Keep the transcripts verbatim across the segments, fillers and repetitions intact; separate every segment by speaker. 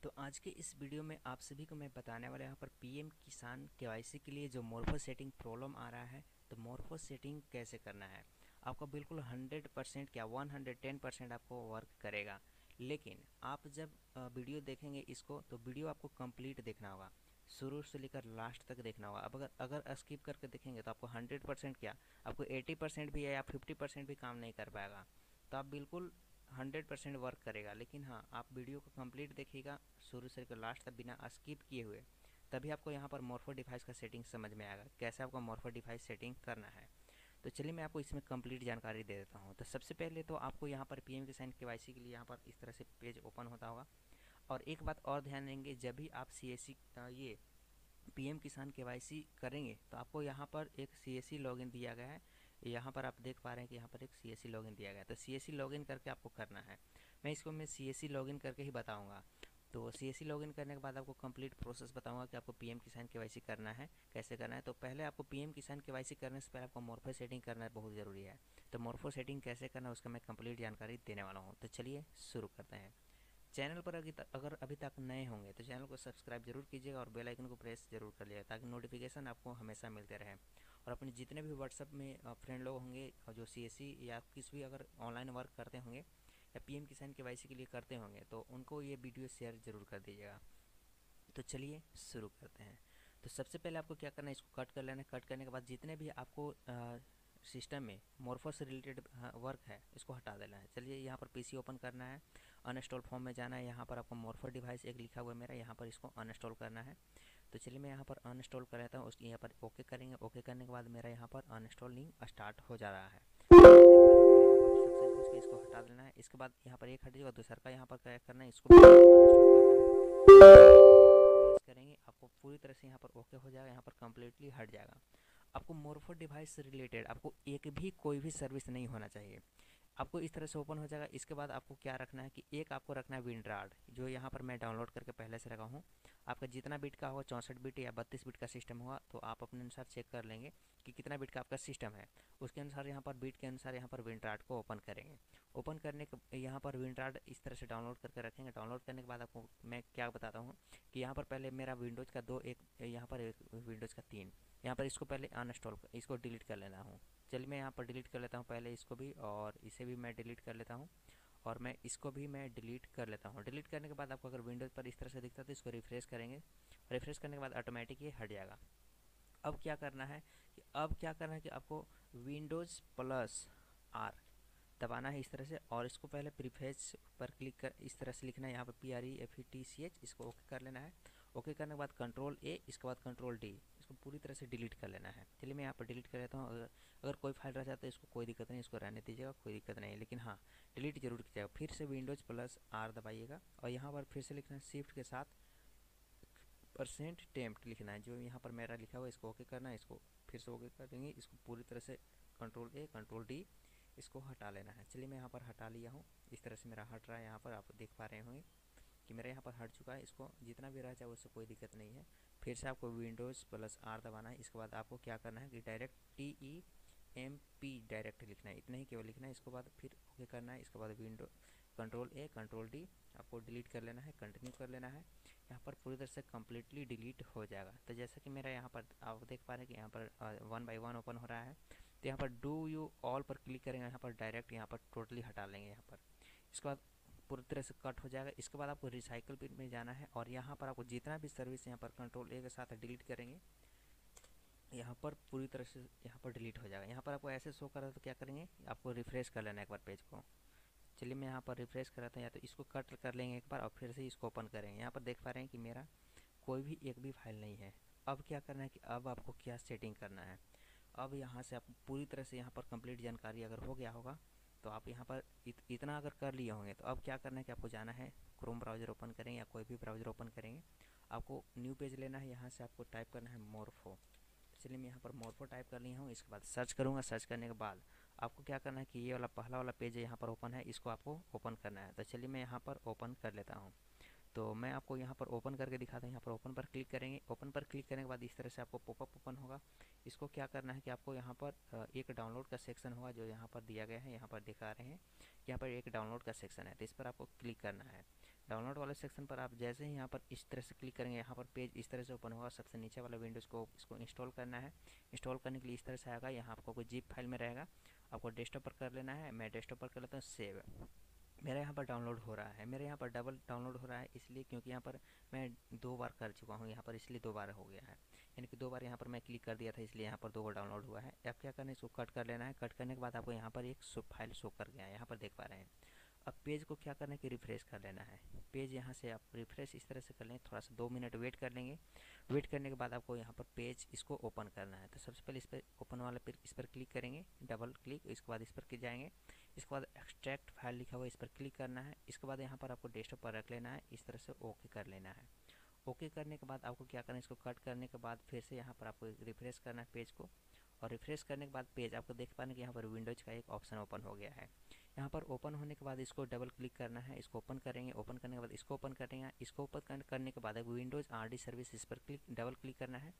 Speaker 1: तो आज के इस वीडियो में आप सभी को मैं बताने वाला यहाँ पर पीएम किसान केवाईसी के लिए जो मोरफो सेटिंग प्रॉब्लम आ रहा है, तो मोरफो सेटिंग कैसे करना है। आपको बिल्कुल हंड्रेड परसेंट क्या वन हंड्रेड टेन परसेंट आपको वर्क करेगा। लेकिन आप जब वीडियो देखेंगे इसको, तो वीडियो आपको कंप्लीट देखना होगा, शुरू से लेकर लास्ट तक देखना होगा। अब अगर अगर स्किप करके देखेंगे तो आपको हंड्रेड परसेंट क्या, आपको एटी परसेंट भी है या फिफ्टी परसेंट भी काम नहीं कर पाएगा। तो आप बिल्कुल हंड्रेड परसेंट वर्क करेगा। लेकिन हाँ, आप वीडियो को कंप्लीट देखिएगा शुरू से लेकर लास्ट तक बिना स्किप किए हुए, तभी आपको यहाँ पर मोरफो डिवाइस का सेटिंग समझ में आएगा, कैसे आपको मोरफो डिवाइस सेटिंग करना है। तो चलिए मैं आपको इसमें कंप्लीट जानकारी दे देता हूँ। तो सबसे पहले तो आपको यहाँ पर पीएम किसान केवाईसी के लिए यहाँ पर इस तरह से पेज ओपन होता होगा। और एक बात और ध्यान देंगे, जब भी आप सी एस सी ये पीएम किसान केवाईसी करेंगे तो आपको यहाँ पर एक सीएससी लॉगिन दिया गया है। यहाँ पर आप देख पा रहे हैं कि यहाँ पर एक सीएससी लॉगिन दिया गया है, तो सीएससी लॉगिन करके आपको करना है। मैं इसको मैं सीएससी लॉगिन करके ही बताऊंगा। तो सीएससी लॉगिन करने के बाद आपको कंप्लीट प्रोसेस बताऊंगा कि आपको पीएम किसान केवाईसी करना है, कैसे करना है। तो पहले आपको पीएम किसान केवाईसी करने से पहले आपको मोरफो सेटिंग करना बहुत ज़रूरी है। तो मोरफो सेटिंग कैसे करना है उसका मैं कंप्लीट जानकारी देने वाला हूँ। तो चलिए शुरू करते हैं। चैनल पर अगर अभी तक नए होंगे तो चैनल को सब्सक्राइब जरूर कीजिएगा और बेल आइकन को प्रेस जरूर कर लीजिएगा, ताकि नोटिफिकेशन आपको हमेशा मिलते रहे। और अपने जितने भी व्हाट्सअप में फ्रेंड लोग होंगे जो सीएससी या किसी भी अगर ऑनलाइन वर्क करते होंगे या पीएम किसान केवाईसी के लिए करते होंगे, तो उनको ये वीडियो शेयर जरूर कर दीजिएगा। तो चलिए शुरू करते हैं। तो सबसे पहले आपको क्या करना है, इसको कट कर लेना है। कट करने के बाद जितने भी आपको सिस्टम में मोरफो से रिलेटेड वर्क है, इसको हटा देना है। चलिए यहाँ पर पीसी ओपन करना है, अनइंस्टॉल फॉर्म में जाना है। यहाँ पर आपको मोरफो डिवाइस एक लिखा हुआ है मेरा, यहाँ पर इसको अनइंस्टॉल करना है। तो चलिए मैं यहाँ पर अनइंस्टॉल कर लेता हूँ। उसकी यहाँ पर ओके करेंगे। ओके करने के बाद मेरा यहाँ पर अनइंस्टॉलिंग स्टार्ट हो जा रहा है। सक्सेसफुल इसको हटा देना है। इसके बाद यहाँ पर एक हट जाएगा, दूसरा का यहाँ पर क्या करना है, इसको अनइंस्टॉल करना है। करेंगे आपको पूरी तरह से यहाँ पर ओके हो जाएगा, यहाँ पर कम्प्लीटली हट जाएगा। आपको मोरफो डिवाइस से रिलेटेड आपको एक भी कोई भी सर्विस नहीं होना चाहिए। आपको इस तरह से ओपन हो जाएगा। इसके बाद आपको क्या रखना है कि एक आपको रखना है विंड्राड, जो यहाँ पर मैं डाउनलोड करके पहले से रखा हूँ। आपका जितना बिट का होगा, चौंसठ बिट या बत्तीस बिट का सिस्टम होगा, तो आप अपने अनुसार चेक कर लेंगे कि कितना बिट का आपका सिस्टम है। उसके अनुसार यहाँ पर बिट के अनुसार यहाँ पर विंड्राड को ओपन करेंगे। ओपन करने के यहाँ पर विंड्राड इस तरह से डाउनलोड करके रखेंगे। डाउनलोड करने के बाद आपको मैं क्या बताता हूँ कि यहाँ पर पहले मेरा विंडोज़ का दो, एक यहाँ पर एक विंडोज़ का तीन, यहाँ पर इसको पहले अनइंस्टॉल, इसको डिलीट कर लेना हूँ। चलिए मैं यहाँ पर डिलीट कर लेता हूँ पहले इसको भी, और इसे भी मैं डिलीट कर लेता हूँ, और मैं इसको भी मैं डिलीट कर लेता हूँ। डिलीट करने के बाद आपको अगर विंडोज़ पर इस तरह से दिखता है तो इसको रिफ्रेश करेंगे। रिफ्रेश करने के बाद ऑटोमेटिक ये हट जाएगा। अब क्या करना है कि अब क्या करना है कि आपको विंडोज़ प्लस आर दबाना है इस तरह से, और इसको पहले प्रीफेस पर क्लिक कर इस तरह से लिखना है, यहाँ पर P R E F E T C H, इसको ओके कर लेना है। ओके करने के बाद कंट्रोल ए, इसके बाद कंट्रोल डी, इसको पूरी तरह से डिलीट कर लेना है। चलिए मैं यहाँ पर डिलीट कर लेता हूँ। अगर अगर कोई फाइल रह जाता है इसको कोई दिक्कत नहीं, इसको रहने दीजिएगा, कोई दिक्कत नहीं है। लेकिन हाँ, डिलीट जरूर कीजिएगा। फिर से विंडोज़ प्लस आर दबाइएगा, और यहाँ पर फिर से लिखना है शिफ्ट के साथ परसेंट टेम्प्ट लिखना है, जो यहाँ पर मेरा लिखा हुआ है। इसको ओके करना है, इसको फिर से ओके कर देंगे। इसको पूरी तरह से कंट्रोल ए कंट्रोल डी, इसको हटा लेना है। चलिए मैं यहाँ पर हटा लिया हूँ। इस तरह से मेरा हट रहा है, यहाँ पर आप देख पा रहे होंगे कि मेरा यहाँ पर हट चुका है। इसको जितना भी रह जाए उससे कोई दिक्कत नहीं है। फिर से आपको विंडोज़ प्लस आर दबाना है। इसके बाद आपको क्या करना है कि direct T E M P direct लिखना है, इतना ही केवल लिखना है। इसके बाद फिर ओके करना है। इसके बाद window control A control D आपको डिलीट कर लेना है, कंटिन्यू कर लेना है। यहाँ पर पूरी तरह से कम्प्लीटली डिलीट हो जाएगा। तो जैसा कि मेरा यहाँ पर आप देख पा रहे हैं कि यहाँ पर वन बाई वन ओपन हो रहा है। तो यहाँ पर डू यू ऑल पर क्लिक करेंगे, यहाँ पर डायरेक्ट यहाँ पर टोटली हटा लेंगे यहाँ पर। इसके बाद पूरी तरह से कट हो जाएगा। इसके बाद आपको रिसाइकल बिन में जाना है, और यहाँ पर आपको जितना भी सर्विस यहाँ पर कंट्रोल ए के साथ डिलीट करेंगे, यहाँ पर पूरी तरह से यहाँ पर डिलीट हो जाएगा। यहाँ पर आपको ऐसे शो कर रहा है तो क्या करेंगे, आपको रिफ्रेश कर लेना है एक बार पेज को। चलिए मैं यहाँ पर रिफ्रेश कराता हूँ, या तो इसको कट कर लेंगे एक बार और फिर से इसको ओपन करेंगे। यहाँ पर देख पा रहे हैं कि मेरा कोई भी एक भी फाइल नहीं है। अब क्या करना है कि अब आपको क्या सेटिंग करना है। अब यहाँ से आप पूरी तरह से यहाँ पर कंप्लीट जानकारी अगर हो गया होगा तो आप यहाँ पर इत, इतना अगर कर लिए होंगे, तो अब क्या करना है कि आपको जाना है, क्रोम ब्राउज़र ओपन करेंगे या कोई भी ब्राउज़र ओपन करेंगे, आपको न्यू पेज लेना है। यहाँ से आपको टाइप करना है मोरफो। चलिए मैं यहाँ पर मोरफो टाइप कर लिया हूँ। इसके बाद सर्च करूँगा। सर्च करने के बाद आपको क्या करना है कि ये वाला पहला वाला पेज यहाँ पर ओपन है, इसको आपको ओपन करना है। तो चलिए मैं यहाँ पर ओपन कर लेता हूँ। तो मैं आपको यहाँ पर ओपन करके दिखाता हूँ। यहाँ पर ओपन पर क्लिक करेंगे। ओपन पर क्लिक करने के बाद इस तरह से आपको पॉपअप ओपन होगा। इसको क्या करना है कि आपको यहाँ पर एक डाउनलोड का सेक्शन होगा, जो यहाँ पर दिया गया है। यहाँ पर दिखा रहे हैं यहाँ पर एक डाउनलोड का सेक्शन है, तो इस पर आपको क्लिक करना है। डाउनलोड वाले सेक्शन पर आप जैसे ही यहाँ पर इस तरह से क्लिक करेंगे, यहाँ पर पेज इस तरह से ओपन होगा। सबसे नीचे वाला विंडोज़ को इसको इंस्टॉल करना है। इंस्टॉल करने के लिए इस तरह से आएगा, यहाँ आपको कोई जिप फाइल में रहेगा, आपको डेस्कटॉप पर कर लेना है। मैं डेस्कटॉप पर कर लेता हूँ सेव। मेरा यहाँ पर डाउनलोड हो रहा है, मेरे यहाँ पर डबल डाउनलोड हो रहा है इसलिए क्योंकि यहाँ पर मैं दो बार कर चुका हूँ यहाँ पर, इसलिए दो बार हो गया है। यानी कि दो बार यहाँ पर मैं क्लिक कर दिया था, इसलिए यहाँ पर दो बार डाउनलोड हुआ है। अब क्या करना है, इसको कट कर लेना है। कट करने के बाद आपको यहाँ पर एक फाइल शो कर गया है, यहाँ पर देख पा रहे हैं। अब पेज को क्या करना है कि रिफ्रेश कर लेना है। पेज यहाँ से आप रिफ्रेश इस तरह से कर लेंगे, थोड़ा सा दो मिनट वेट कर लेंगे। वेट करने के बाद आपको यहाँ पर पेज इसको ओपन करना है। तो सबसे पहले इस पर ओपन वाले पर इस पर क्लिक करेंगे, डबल क्लिक। इसके बाद इस पर जाएंगे, इसके बाद एक्सट्रैक्ट फाइल लिखा हुआ है, इस पर क्लिक करना है। इसके बाद यहाँ पर आपको डेस्कटॉप पर रख लेना है, इस तरह से ओके कर लेना है। ओके करने के बाद आपको क्या करना है, इसको कट करने के बाद फिर से यहाँ पर आपको रिफ्रेश करना है पेज को। और रिफ्रेश करने के बाद पेज आपको देख पाने कि यहाँ पर विंडोज का एक ऑप्शन ओपन हो गया है। यहाँ पर ओपन होने के बाद इसको डबल क्लिक करना है, इसको ओपन करेंगे। ओपन करने के बाद इसको ओपन करेंगे। इसको ओपन करने के बाद विंडोज आरडी सर्विस इस पर क्लिक डबल क्लिक करना है।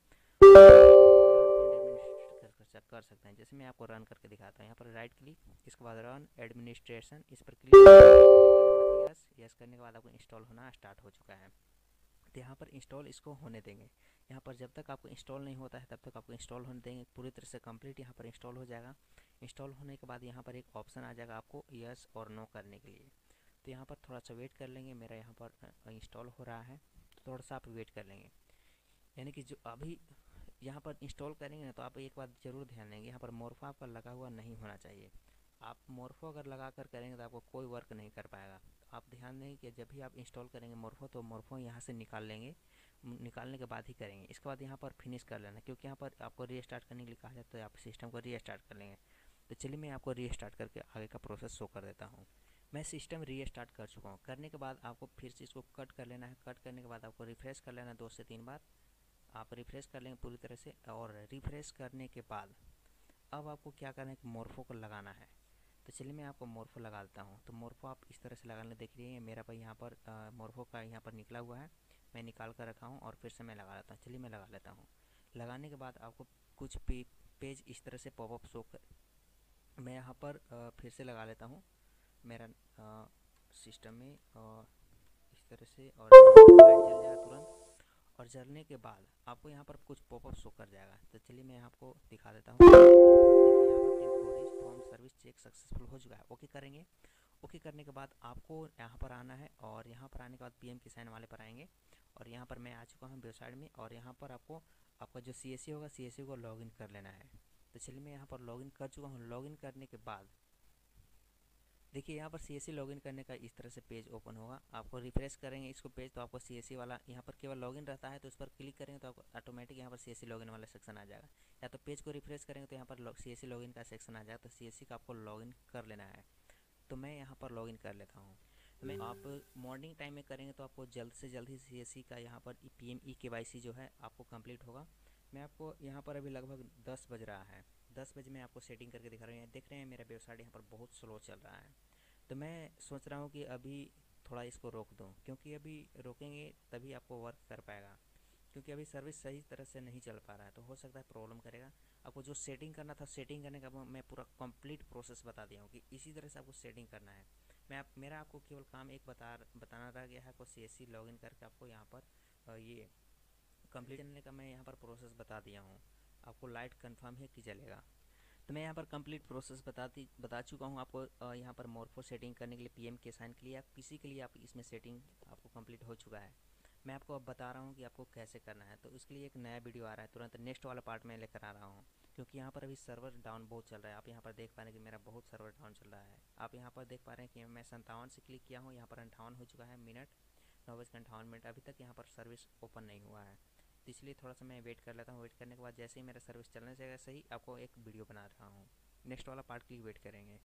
Speaker 1: कर, कर सकते हैं, जैसे मैं आपको रन करके दिखाता हूँ। यहाँ पर राइट क्लिक, इसके बाद रन एडमिनिस्ट्रेशन इस पर क्लिक, यस यस करने के बाद आपको इंस्टॉल होना स्टार्ट हो चुका है। तो यहाँ पर इंस्टॉल इसको होने देंगे। यहाँ पर जब तक आपको इंस्टॉल नहीं होता है तब तक आपको इंस्टॉल होने देंगे। पूरी तरह से कंप्लीट यहाँ पर इंस्टॉल हो जाएगा। इंस्टॉल होने के बाद यहाँ पर एक ऑप्शन आ जाएगा आपको यस और नो करने के लिए। तो यहाँ पर थोड़ा सा वेट कर लेंगे। मेरा यहाँ पर इंस्टॉल हो रहा है, तो थोड़ा सा आप वेट कर लेंगे। यानी कि जो अभी यहाँ पर इंस्टॉल करेंगे ना, तो आप एक बात ज़रूर ध्यान देंगे, यहाँ पर मोरफो आपका लगा हुआ नहीं होना चाहिए। आप मोरफो अगर लगा कर करेंगे तो आपको कोई वर्क नहीं कर पाएगा। आप ध्यान दें कि जब भी आप इंस्टॉल करेंगे मोरफो, तो मोरफो यहाँ से निकाल लेंगे, निकालने के बाद ही करेंगे। इसके बाद यहाँ पर फिनिश कर लेना, क्योंकि यहाँ पर आपको रीस्टार्ट करने के लिए कहा जाता है, तो आप सिस्टम को रीस्टार्ट कर लेंगे। तो चलिए मैं आपको रीस्टार्ट करके आगे का प्रोसेस शो कर देता हूँ। मैं सिस्टम रीस्टार्ट कर चुका हूँ। करने के बाद आपको फिर से इसको कट कर लेना है। कट करने के बाद आपको रिफ्रेश कर लेना है दो से तीन बार। आप रिफ्रेश कर लेंगे पूरी तरह से। और रिफ्रेश करने के बाद अब आपको क्या करना है कि मोरफो को लगाना है। तो चलिए मैं आपको मोरफो लगा देता हूँ। तो मोरफो आप इस तरह से लगाने देख रही हैं, मेरा भाई यहाँ पर मोरफो का यहाँ पर निकला हुआ है, मैं निकाल कर रखा हूँ और फिर से मैं लगा लेता हूँ। चलिए मैं लगा लेता हूँ। लगाने के बाद आपको कुछ पे, पेज इस तरह से पॉपअप शो कर, मैं यहाँ पर आ, फिर से लगा लेता हूँ मेरा सिस्टम में आ, इस तरह से, और लाइट जल जाएगा तुरंत। और जलने के बाद आपको यहाँ पर कुछ पॉपअप शो कर जाएगा। तो चलिए मैं आपको दिखा देता हूँ। देखिए यहाँ पर temporary form service check successful हो चुका है। ओके करेंगे। ओके करने के बाद आपको यहाँ पर आना है, और यहाँ पर आने के बाद पीएम किसान वाले पर आएंगे। और यहाँ पर मैं आ चुका हूँ वेबसाइट में, और यहाँ पर आपको आपका जो सीएससी होगा, सीएससी को लॉगिन कर लेना है। तो चलिए मैं यहाँ पर लॉगिन कर चुका हूँ। लॉगिन करने के बाद देखिए यहाँ पर सीएससी लॉगिन करने का इस तरह से पेज ओपन होगा। आपको रिफ्रेश करेंगे इसको पेज, तो आपको सीएससी वाला यहाँ पर केवल लॉगिन रहता है, तो उस पर क्लिक करेंगे तो आपको ऑटोमेटिक यहाँ पर सीएससी लॉगिन वाला सेक्शन आ जाएगा। या तो पेज को रिफ्रेश करेंगे तो यहाँ पर सीएससी लॉगिन का सेक्शन आ जाएगा। तो सीएससी का आपको लॉगिन कर लेना है। तो मैं यहाँ पर लॉगिन कर लेता हूँ। तो मैं आप मॉर्निंग टाइम में करेंगे तो आपको जल्द से जल्द ही सीएससी का यहाँ पर पी एम ई के वाई सी जो है आपको कंप्लीट होगा। मैं आपको यहाँ पर अभी लगभग दस बज रहा है, दस बजे मैं आपको सेटिंग करके दिखा रहा हूँ। देख रहे हैं मेरा वेबसाइट यहाँ पर बहुत स्लो चल रहा है। तो मैं सोच रहा हूँ कि अभी थोड़ा इसको रोक दूँ, क्योंकि अभी रोकेंगे तभी आपको वर्क कर पाएगा, क्योंकि अभी सर्विस सही तरह से नहीं चल पा रहा है, तो हो सकता है प्रॉब्लम करेगा। आपको जो सेटिंग करना था, सेटिंग करने का मैं पूरा कंप्लीट प्रोसेस बता दिया हूँ कि इसी तरह से आपको सेटिंग करना है। मैं आप मेरा आपको केवल काम एक बता बताना रह गया है। आपको सी एस सी लॉगिन करके आपको यहाँ पर ये कंप्लीट करने का मैं यहाँ पर प्रोसेस बता दिया हूँ। आपको लाइट कन्फर्म है कि चलेगा। तो मैं यहाँ पर कंप्लीट प्रोसेस बताती बता चुका हूँ आपको। यहाँ पर मोरफो सेटिंग करने के लिए, पीएम के साइन के लिए, आप किसी के लिए आप इसमें सेटिंग आपको कंप्लीट हो चुका है। मैं आपको अब बता रहा हूँ कि आपको कैसे करना है। तो इसके लिए एक नया वीडियो आ रहा है, तुरंत नेक्स्ट वाला पार्ट में लेकर आ रहा हूँ, क्योंकि यहाँ पर अभी सर्वर डाउन बहुत चल रहा है। आप यहाँ पर देख पा रहे हैं कि मेरा बहुत सर्वर डाउन चल रहा है। आप यहाँ पर देख पा रहे हैं कि मैं संतावन से क्लिक किया हूँ, यहाँ पर अंठावन हो चुका है मिनट, नौ बज के अंठावन मिनट, अभी तक यहाँ पर सर्विस ओपन नहीं हुआ है। तो इसलिए थोड़ा सा मैं वेट कर लेता हूँ। वेट करने के बाद जैसे ही मेरा सर्विस चलने से सही, आपको एक वीडियो बना रहा हूँ। नेक्स्ट वाला पार्ट के लिए वेट करेंगे।